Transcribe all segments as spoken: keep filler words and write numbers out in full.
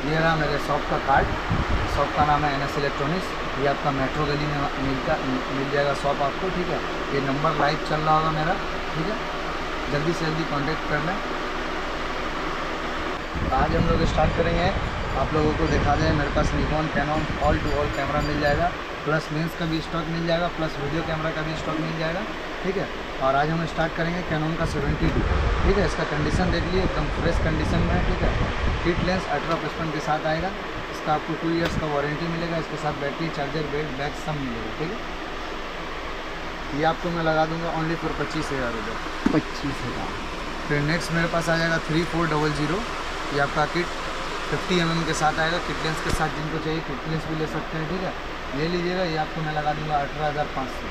ये रहा मेरे शॉप का कार्ड। शॉप का नाम है एन एस इलेक्ट्रॉनिक्स। ये आपका मेट्रो गली में मिलता मिल जाएगा शॉप आपको, ठीक है। ये नंबर लाइव चल रहा होगा मेरा, ठीक है। जल्दी से जल्दी कांटेक्ट कर लें। आज हम लोग स्टार्ट करेंगे, आप लोगों को दिखा दें मेरे पास Nikon, Canon all to all camera मिल जाएगा, प्लस लेंस का भी स्टॉक मिल जाएगा, प्लस वीडियो कैमरा का भी स्टॉक मिल जाएगा, ठीक है। और आज हम स्टार्ट करेंगे कैनन का सेवेंटी टू, ठीक है। इसका कंडीशन देख लिए, एकदम फ्रेश कंडीशन में है, ठीक है। किट लेंस अठारह पचपन के साथ आएगा। इसका आपको टू इयर्स का वारंटी मिलेगा। इसके साथ बैटरी, चार्जर, बेल्ट, बैग सब मिलेगा, ठीक है। ये आपको मैं लगा दूंगा ओनली फॉर पच्चीस हज़ार रुपये पच्चीस हज़ार फिर नेक्स्ट मेरे पास आ जाएगा थ्री फोर डबल ज़ीरो। ये आपका किट फिफ्टी एम एम के साथ आएगा। किट लेंस के साथ जिनको चाहिए किट लेंस भी ले सकते हैं, ठीक है। ले लीजिएगा। ये आपको मैं लगा दूंगा अठारह हज़ार पाँच सौ।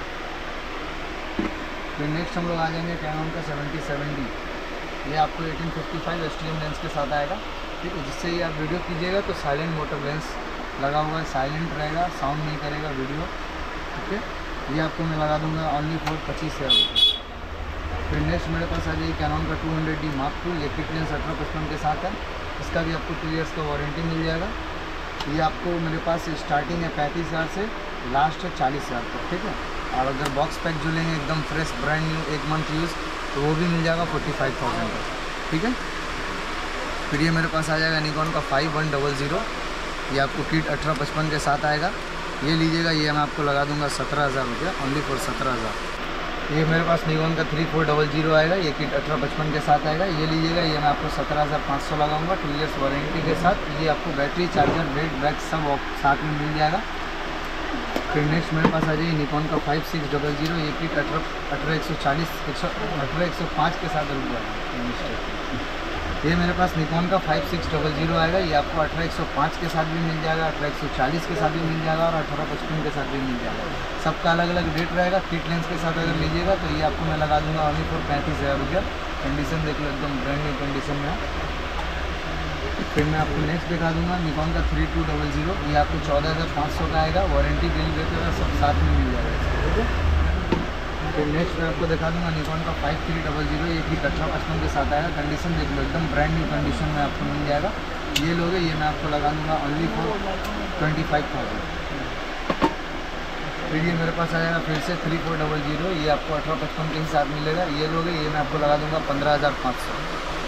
फिर नेक्स्ट हम लोग आ जाएंगे कैनन का सेवेंटी सेवन डी। ये आपको eighteen fifty five S T M lens के साथ आएगा, ठीक है। जिससे ही आप वीडियो कीजिएगा तो साइलेंट मोटर लेंस लगा हुआ है, साइलेंट रहेगा, साउंड नहीं करेगा वीडियो, ठीक है। ये आपको मैं लगा दूंगा ओनली फॉर पच्चीस हज़ार रुपये। फिर नेक्स्ट मेरे पास आ जाइए कैनन का two hundred D mark two. ये किट लेंस अठारह पचपन के साथ है। इसका भी आपको टू इयर्स का वारंटी मिल जाएगा। ये आपको मेरे पास स्टार्टिंग है पैंतीस हज़ार से, लास्ट है चालीस हज़ार तक, ठीक है। और अगर बॉक्स पैक जो लेंगे एकदम फ्रेश ब्रांड न्यू एक मंथ यूज़ तो वो भी मिल जाएगा फोर्टी फाइव थाउजेंड का, ठीक है। फिर ये मेरे पास आ जाएगा निकॉन का फाइव वन डबल ज़ीरो। ये आपको किट अठारह पचपन के साथ आएगा। ये लीजिएगा। ये मैं आपको लगा दूंगा सत्रह हज़ार रुपये ओनली फॉर सत्रह हज़ार। ये मेरे पास निकॉन का थ्री फोर डबल ज़ीरो आएगा। ये किट अठारह पचपन के साथ आएगा। ये लीजिएगा। ये मैं आपको सत्रह हज़ार पाँच सौ लगाऊंगा टू इयर्स वारंटी के साथ। ये आपको बैटरी, चार्जर, बेल्ट, बैग सब साथ में मिल जाएगा। फिर नेक्स्ट मेरे पास आ जाइए निकॉन का फाइव सिक्स डबल ज़ीरो। ये किट अठारह अठारह एक सौ चालीस एक सौ अठारह एक सौ पाँच के साथ रुक जाएगा। ये मेरे पास निकॉन का फाइव सिक्स डबल ज़ीरो आएगा। ये आपको अठारह एक सौ पाँच के साथ भी मिल जाएगा, अठारह एक सौ चालीस के साथ भी मिल जाएगा और अठारह पचपन के साथ भी मिल जाएगा। सबका अलग अलग रेट रहेगा। किट लेंस के साथ अगर लीजिएगा तो ये आपको मैं लगा दूंगा ओनली फॉर पैंतीस हज़ार रुपया। कंडीशन देख लो, एकदम ब्रांड न्यू कंडीशन में है। फिर मैं आपको नेक्स्ट दिखा दूंगा निकॉन का थ्री टू डबल ज़ीरो। ये आपको चौदह हज़ार पाँच सौ का आएगा। वारंटी बिल वगैरह सब साथ में मिल जाएगा इसका, ठीक है। फिर नेक्स्ट मैं आपको दिखा दूंगा निकॉन का फाइव थ्री डबल ज़ीरो। ये भी अठारह पचपन के साथ आएगा। कंडीशन देख लो, एकदम ब्रांड न्यू कंडीशन में आपको मिल जाएगा। ये लोगे, ये मैं आपको लगा दूंगा only for twenty five thousand. फिर ये मेरे पास आ जाएगा फिर से थ्री फोर डबल ज़ीरो। ये आपको अठारह पचपन के ही साथ मिलेगा। ये लोगे, ये मैं आपको लगा दूंगा पंद्रह हज़ार पाँच सौ।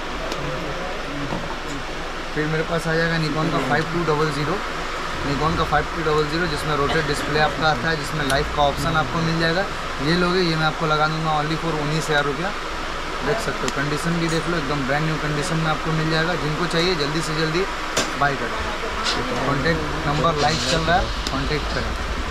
फिर मेरे पास आ जाएगा निकॉन का five two double zero. Nikon का फाइव टू डबल ज़ीरो जिसमें रोटेट डिस्प्ले आपका आता है, जिसमें लाइव का ऑप्शन आपको मिल जाएगा। ये लोगे, ये मैं आपको लगा दूंगा ओनली फॉर उन्नीस हज़ार रुपया। देख सकते हो, कंडीशन भी देख लो, एकदम ब्रांड न्यू कंडीशन में आपको मिल जाएगा। जिनको चाहिए जल्दी से जल्दी बाय करें। कॉन्टैक्ट नंबर लाइव चल रहा है, कॉन्टैक्ट करें।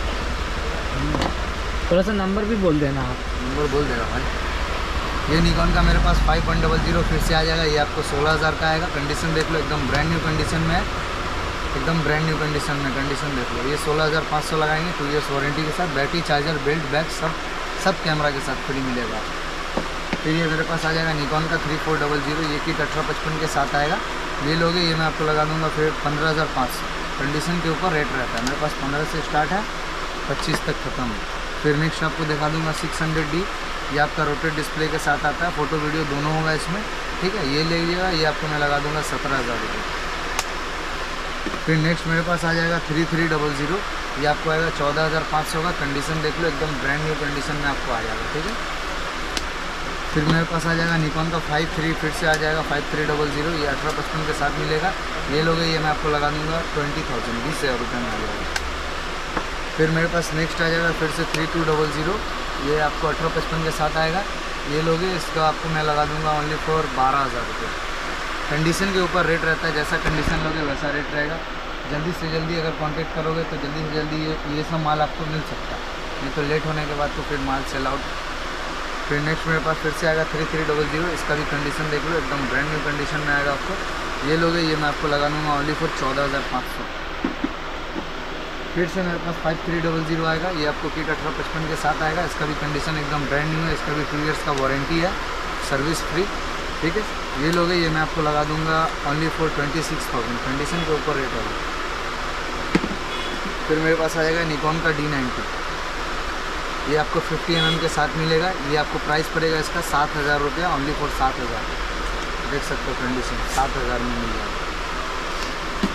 थोड़ा सा नंबर भी बोल देना आप। नंबर बोल देगा भाई। ये निकॉन का मेरे पास फाइव वन डबल ज़ीरो फिर से आ जाएगा। ये आपको सोलह हज़ार का आएगा। कंडीशन देख लो, एकदम ब्रांड न्यू कंडीशन में है, एकदम ब्रांड न्यू कंडीशन में। कंडीशन देख लो। ये सोलह हज़ार पाँच सौ लगाएंगे टू इयर्स वारंटी के साथ। बैटरी, चार्जर, बेल्ट, बैग सब सब कैमरा के साथ फ्री मिलेगा। फिर ये मेरे पास आ जाएगा निकॉन का थ्री फोर डबल ज़ीरो। ये किट अठारह पचपन के साथ आएगा। ये लोगे, ये मैं आपको लगा दूंगा फिर पंद्रह हज़ार पाँच सौ। कंडीशन के ऊपर रेट रहता है। मेरे पास पंद्रह से स्टार्ट है, पच्चीस तक खत्म है। फिर नेक्स्ट आपको दिखा दूंगा सिक्स हंड्रेड डी। ये आपका रोटेट डिस्प्ले के साथ आता है, फोटो वीडियो दोनों होगा इसमें, ठीक है। ये ले लीजिएगा। ये आपको मैं लगा दूंगा सत्रह हज़ार रुपये। फिर नेक्स्ट मेरे पास आ जाएगा थ्री थ्री डबल ज़ीरो। ये आपको आएगा चौदह हज़ार पाँच सौ का। कंडीशन देख लो, एकदम ब्रांड न्यू कंडीशन में आपको आ जाएगा, ठीक है। फिर मेरे पास आ जाएगा निकॉन का फाइव थ्री फिर से आ जाएगा फाइव थ्री डबल ज़ीरो। ये अठारह पचपन के साथ मिलेगा। ये लोगे, ये मैं आपको लगा दूंगा ट्वेंटी थाउजेंड बीस हज़ार रुपये में आ जाएगा। फिर मेरे पास नेक्स्ट आ जाएगा फिर से थ्री टू डबल ज़ीरो। ये आपको अठारह पचपन के साथ आएगा। ये लोगे, इसका आपको मैं लगा दूंगा ओनली फॉर बारह हज़ार रुपये। कंडीशन के ऊपर रेट रहता है, जैसा कंडीशन लोगे वैसा रेट रहेगा। जल्दी से जल्दी अगर कांटेक्ट करोगे तो जल्दी से जल्दी ये ये सब माल आपको मिल सकता है, नहीं तो लेट होने के बाद तो फिर माल सेल आउट। फिर नेक्स्ट मेरे पास फिर से आएगा थ्री थ्री डबल ज़ीरो। इसका भी कंडीशन देख लो, एकदम ब्रांड न्यू कंडीशन में आएगा आपको। ये लोगे, ये मैं आपको लगा दूँगा ओनली फॉर चौदह हज़ार पाँच सौ। फिर से मेरे पास फाइव थ्री डबल ज़ीरो आएगा। ये आपको किट अठारह पचपन के साथ आएगा। इसका भी कंडीशन एकदम ब्रांड न्यू है। इसका भी टू इयर्स का वारंटी है, सर्विस फ्री, ठीक है। ये लोगे, ये मैं आपको लगा दूंगा only for twenty six thousand. Condition के ऊपर रेट होगा। फिर मेरे पास आ जाएगा निकॉन का डी नाइन्टी। ये आपको फिफ्टी एम एम के साथ मिलेगा। ये आपको प्राइस पड़ेगा इसका सात हज़ार रुपया ओनली फॉर सात हज़ार। देख सकते हो कंडीशन सात हज़ार में मिल जाएगा।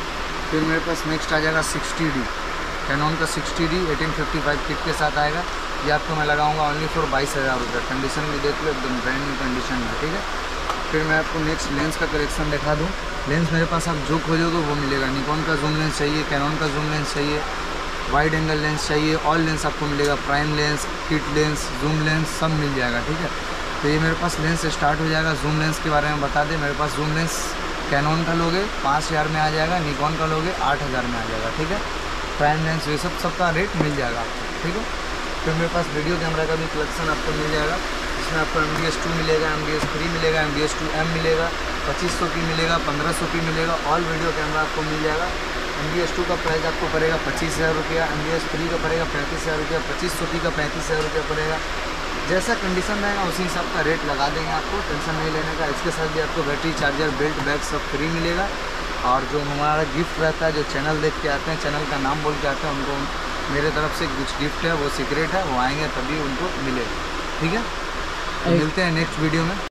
फिर मेरे पास नेक्स्ट आ जाएगा सिक्सटी डी, कैनन का sixty D eighteen fifty five kit के साथ आएगा। ये आपको मैं लगाऊंगा ओनली फॉर बाईस हज़ार रुपये। कंडीशन भी देख लो एकदम ब्रांड न्यू कंडीशन में, ठीक है। फिर मैं आपको नेक्स्ट लेंस का कलेक्शन दिखा दूँ। लेंस मेरे पास आप जो खोजोगे वो मिलेगा। निकॉन का जूम लेंस चाहिए, कैनन का जूम लेंस चाहिए, वाइड एंगल लेंस चाहिए, ऑल लेंस आपको मिलेगा। Prime lens, kit lens, zoom lens सब मिल जाएगा, ठीक है। तो ये मेरे पास लेंस स्टार्ट हो जाएगा। जूम लेंस के बारे में बता दें, मेरे पास जूम लेंस कैनन का लोगे पाँच हज़ार में आ जाएगा, निकॉन का लोगे आठ हज़ार में आ जाएगा, ठीक है। प्राइम लेंस ये सब सबका रेट मिल जाएगा आपको, ठीक है। फिर मेरे पास वीडियो कैमरा का भी कलेक्शन आपको मिल जाएगा। इसमें आपको एम डी एस टू मिलेगा, एम डी एस थ्री मिलेगा, M D S two M मिलेगा, पच्चीस सौ की मिलेगा, पंद्रह सौ की मिलेगा। ऑल वीडियो कैमरा आपको मिल जाएगा। एम डी एस टू का प्राइस आपको पड़ेगा पच्चीस हज़ार रुपया, एम डी एस थ्री का पड़ेगा पैंतीस हज़ार रुपया, पच्चीस सौ की का पैंतीस हज़ार रुपया पड़ेगा। जैसा कंडीशन रहेगा उसी हिसाब का रेट लगा देंगे आपको, टेंशन नहीं लेने का। इसके साथ भी आपको बैटरी, चार्जर, बेल्ट, बैग सब फ्री मिलेगा। और जो हमारा गिफ्ट रहता है, जो चैनल देख के आते हैं, चैनल का नाम बोल के आते हैं, उनको मेरे तरफ से कुछ गिफ्ट है, वो सीक्रेट है, वो आएंगे तभी उनको मिलेगा, ठीक है। मिलते हैं नेक्स्ट वीडियो में।